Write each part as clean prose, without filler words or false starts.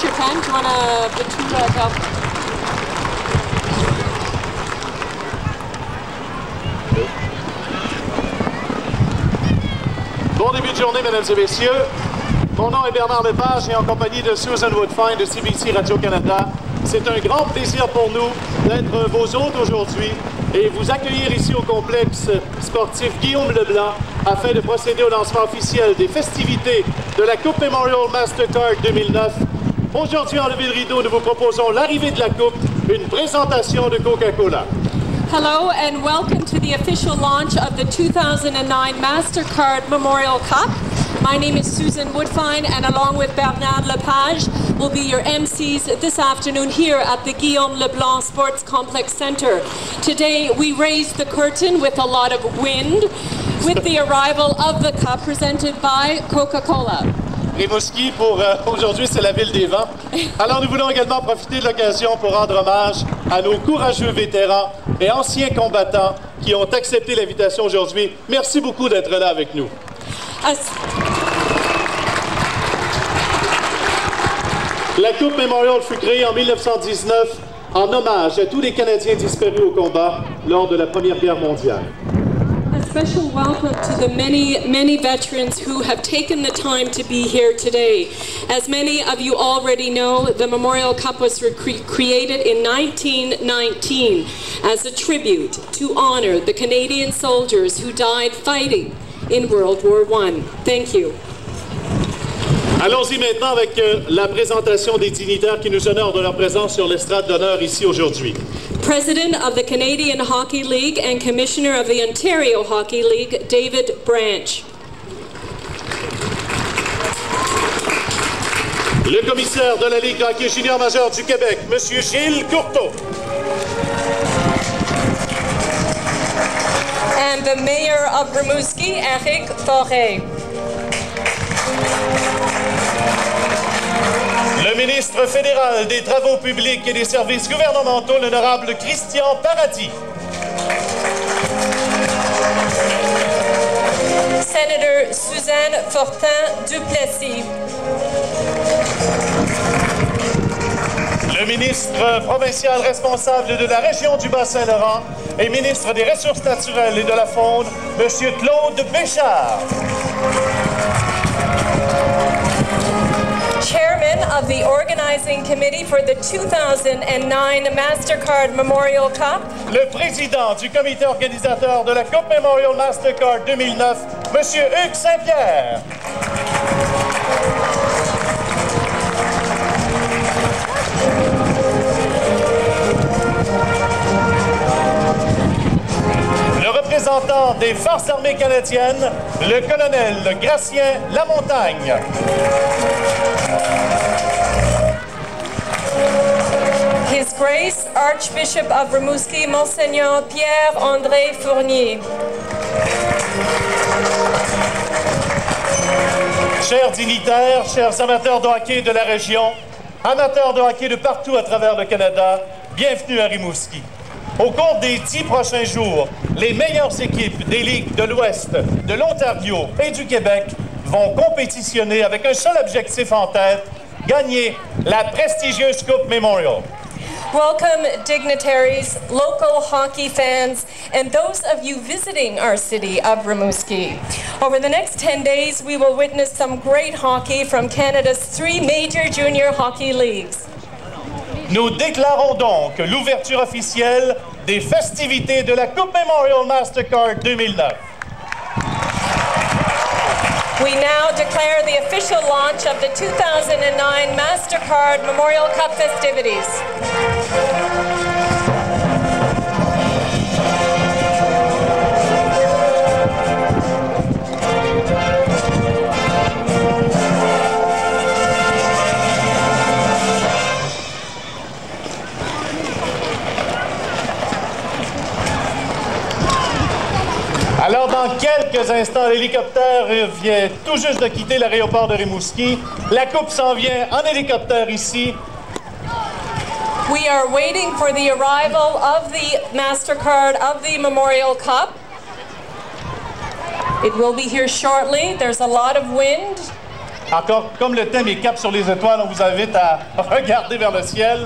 your pen? Do you want to go? Bon début de journée, mesdames et messieurs. Mon nom est Bernard Lepage et en compagnie de Susan Woodfine de CBC Radio-Canada. C'est un grand plaisir pour nous d'être vos hôtes aujourd'hui et vous accueillir ici au complexe sportif Guillaume Leblanc afin de procéder au lancement officiel des festivités de la Coupe Memorial Mastercard 2009. Aujourd'hui, en levée de rideau, nous vous proposons l'arrivée de la Coupe, une présentation de Coca-Cola. Hello and welcome to the official launch of the 2009 MasterCard Memorial Cup. My name is Susan Woodfine and along with Bernard Lepage will be your MCs this afternoon here at the Guillaume Leblanc Sports Complex Centre. Today we raised the curtain with a lot of wind with the arrival of the cup presented by Coca-Cola. Rimouski, pour aujourd'hui, c'est la ville des vents. Alors, nous voulons également profiter de l'occasion pour rendre hommage à nos courageux vétérans et anciens combattants qui ont accepté l'invitation aujourd'hui. Merci beaucoup d'être là avec nous. La Coupe Memorial fut créée en 1919 en hommage à tous les Canadiens disparus au combat lors de la Première Guerre mondiale. A special welcome to the many veterans who have taken the time to be here today. As many of you already know, the Memorial Cup was created in 1919 as a tribute to honor the Canadian soldiers who died fighting in World War I. Thank you. Allons-y maintenant avec la présentation des dignitaires qui nous honorent de leur présence sur l'estrade d'honneur ici aujourd'hui. President of the Canadian Hockey League and Commissioner of the Ontario Hockey League, David Branch. Le commissaire de la Ligue de hockey junior majeur du Québec, M. Gilles Courteau. And the Mayor of Rimouski, Eric Forêt. Le ministre fédéral des Travaux publics et des services gouvernementaux, l'honorable Christian Paradis. Senator Suzanne Fortin-Duplessis. Le ministre provincial responsable de la région du Bas-Saint-Laurent et ministre des Ressources naturelles et de la faune, M. Claude Béchard. Chairman of the Organizing Committee for the 2009 MasterCard Memorial Cup. Le président du comité organisateur de la Coupe Memorial Mastercard 2009, M. Hugues Saint-Pierre. Le représentant des Forces armées canadiennes, le colonel Gratien Lamontagne. His Grace, Archbishop of Rimouski, Monseigneur Pierre-André Fournier. Chers dignitaires, chers amateurs de hockey de la région, amateurs de hockey de partout à travers le Canada, bienvenue à Rimouski. Au cours des 10 prochains jours, les meilleures équipes des ligues de l'Ouest, de l'Ontario et du Québec vont compétitionner avec un seul objectif en tête, gagner la prestigieuse Coupe Memorial. Welcome, dignitaries, local hockey fans, and those of you visiting our city of Rimouski. Over the next 10 days, we will witness some great hockey from Canada's 3 major junior hockey leagues. Nous déclarons donc l'ouverture officielle des festivités de la Coupe Memorial Mastercard 2009. We now declare the official launch of the 2009 MasterCard Memorial Cup festivities. Alors, dans quelques instants, l'hélicoptère vient tout juste de quitter l'aéroport de Rimouski. La coupe s'en vient en hélicoptère ici. We are waiting for the arrival of the MasterCard of the Memorial Cup. It will be here shortly. There's a lot of wind. Encore, comme le thème est cap sur les étoiles, on vous invite à regarder vers le ciel.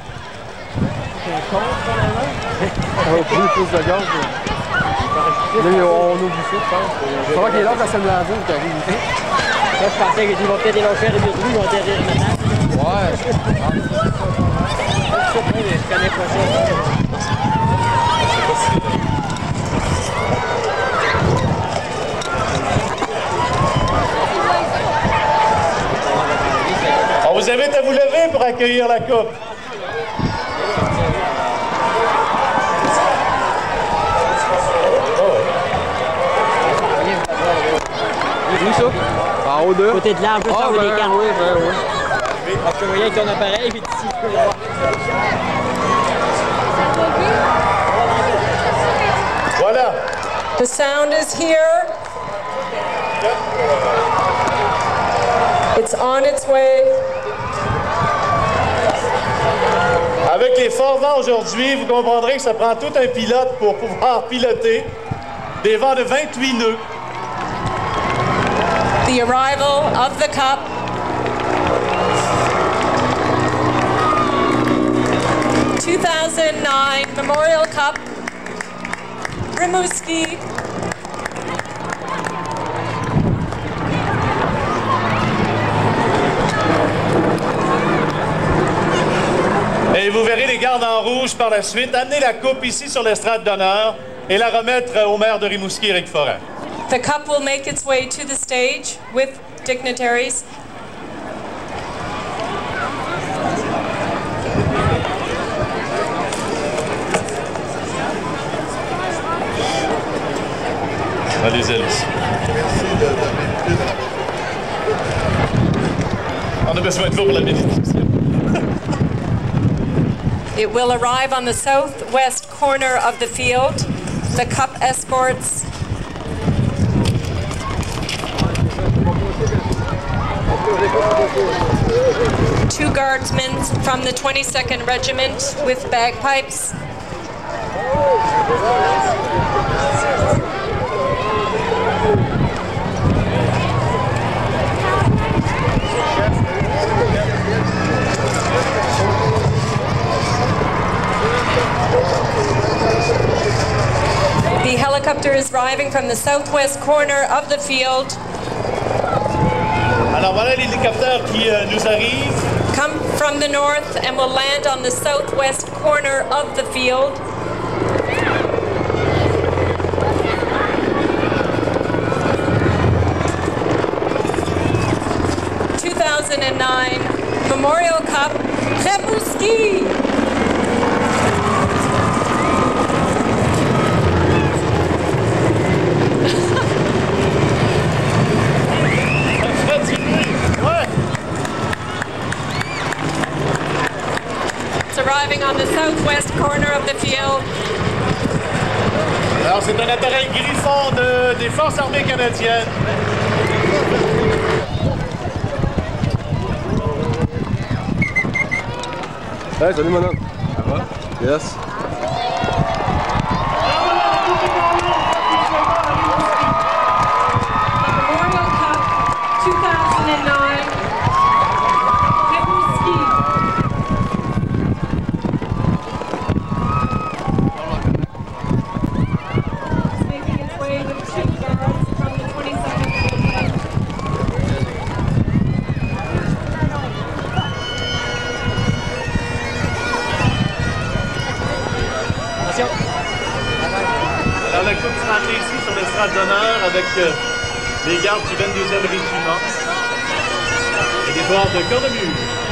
Plus de gaz. On oublie ça, je pense. C'est vrai qu'il est là quand c'est le landing qui arrive ici. Moi, je pensais qu'ils vont peut-être élancer les deux, ils vont atterrir maintenant. Ouais. Je connais pas ça. On vous invite à vous lever pour accueillir la coupe. Où ça? En haut de? Côté de l'arbre, juste en haut des cartes. Oui, oui. Parce que vous voyez avec ton appareil, puis ici, tu peux le voir. Voilà. The sound is here. It's on its way. Avec les forts vents aujourd'hui, vous comprendrez que ça prend tout un pilote pour pouvoir piloter des vents de 28 nœuds. The arrival of the Cup. ...2009 Memorial Cup, Rimouski. Et vous verrez les gardes en rouge par la suite amener la coupe ici sur l'estrade d'honneur et la remettre au maire de Rimouski, Éric Forêt. The cup will make its way to the stage with dignitaries. Allez, Alice. On a besoin de vous pour la bénédiction. It will arrive on the southwest corner of the field. The cup escorts two guardsmen from the 22nd Regiment with bagpipes. The helicopter is arriving from the southwest corner of the field. Alors voilà l'hélicoptère qui nous arrive. Come from the north and will land on the southwest corner of the field. ...2009 Memorial Cup, Rimouski. Arriving on the southwest corner of the field. Alors, c'est un appareil Griffon des Forces armées canadiennes. Hey, salut, mon homme. Ça va? Yes. Memorial Cup 2009. Alors la coupe sera amenée ici sur l'estrade d'honneur avec les gardes du 22e régiment et des joueurs de cornemuse.